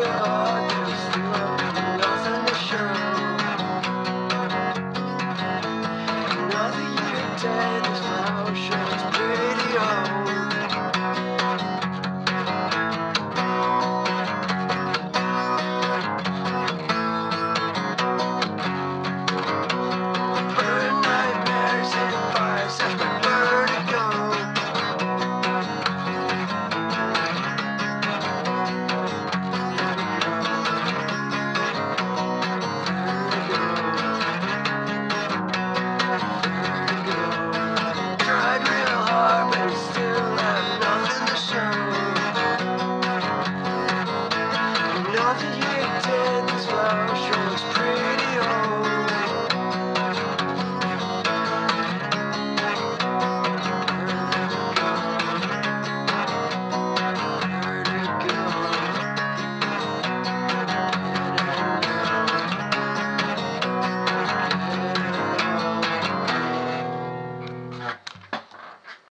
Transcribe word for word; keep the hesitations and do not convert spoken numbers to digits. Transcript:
hard, there's still nothing to show. Another year dead, this flower shows pretty old. Burn nightmares and fire such my vertigo. Tried real hard, but still have nothing to show. Another year dead, this flower shows pretty